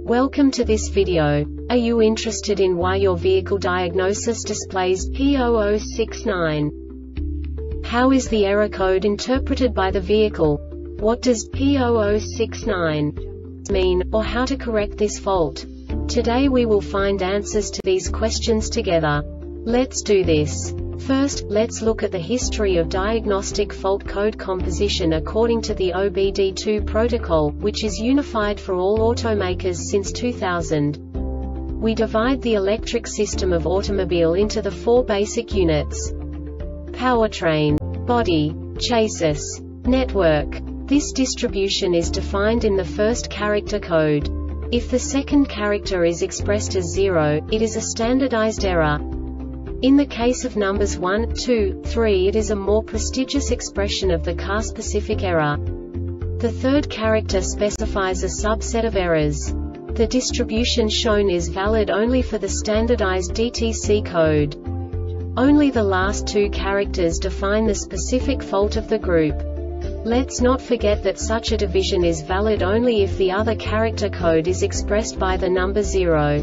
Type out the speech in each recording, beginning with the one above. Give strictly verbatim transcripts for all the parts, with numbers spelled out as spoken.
Welcome to this video. Are you interested in why your vehicle diagnosis displays P zero zero six nine? How is the error code interpreted by the vehicle? What does P zero zero six nine mean, or how to correct this fault? Today we will find answers to these questions together. Let's do this. First, let's look at the history of diagnostic fault code composition according to the O B D two protocol, which is unified for all automakers since two thousand. We divide the electric system of automobile into the four basic units: powertrain, body, chassis, network. This distribution is defined in the first character code. If the second character is expressed as zero, it is a standardized error. In the case of numbers one, two, three, it is a more prestigious expression of the car-specific error. The third character specifies a subset of errors. The distribution shown is valid only for the standardized D T C code. Only the last two characters define the specific fault of the group. Let's not forget that such a division is valid only if the other character code is expressed by the number zero.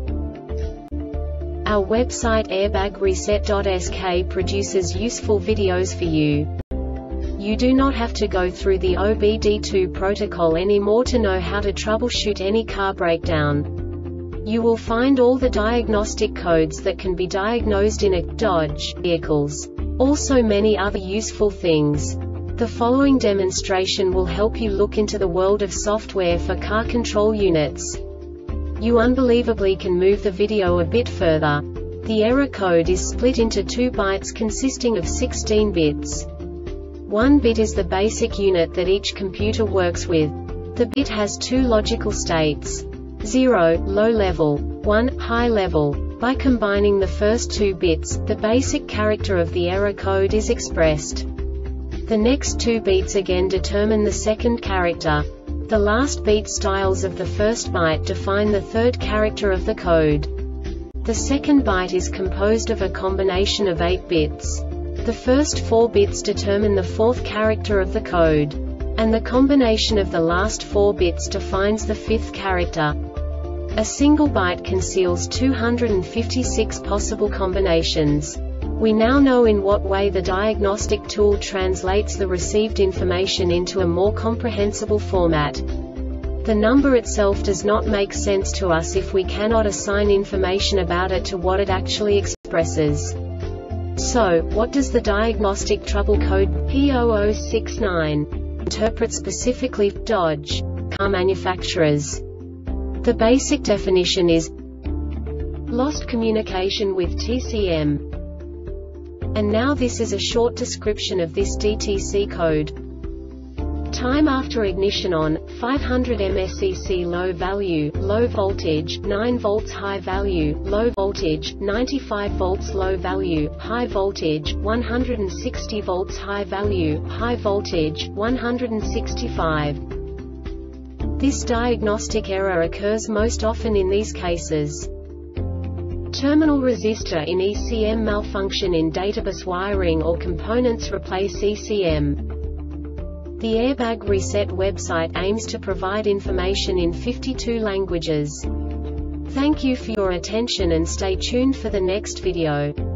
Our website airbag reset dot S K produces useful videos for you. You do not have to go through the O B D two protocol anymore to know how to troubleshoot any car breakdown. You will find all the diagnostic codes that can be diagnosed in a Dodge vehicles. Also many other useful things. The following demonstration will help you look into the world of software for car control units. You unbelievably can move the video a bit further. The error code is split into two bytes consisting of sixteen bits. One bit is the basic unit that each computer works with. The bit has two logical states: zero, low level, one, high level. By combining the first two bits, the basic character of the error code is expressed. The next two bits again determine the second character. The last beat styles of the first byte define the third character of the code. The second byte is composed of a combination of eight bits. The first four bits determine the fourth character of the code. And the combination of the last four bits defines the fifth character. A single byte conceals two hundred fifty-six possible combinations. We now know in what way the diagnostic tool translates the received information into a more comprehensible format. The number itself does not make sense to us if we cannot assign information about it to what it actually expresses. So, what does the diagnostic trouble code P zero zero six nine interpret specifically for Dodge car manufacturers? The basic definition is lost communication with T C M. And now this is a short description of this D T C code. Time after ignition on, five hundred milliamperes low value, low voltage, nine volts high value, low voltage, ninety-five volts low value, high voltage, one hundred sixty volts high value, high voltage, one hundred sixty-five. This diagnostic error occurs most often in these cases: terminal resistor in E C M malfunction in databus wiring or components replace E C M. The Airbag Reset website aims to provide information in fifty-two languages. Thank you for your attention and stay tuned for the next video.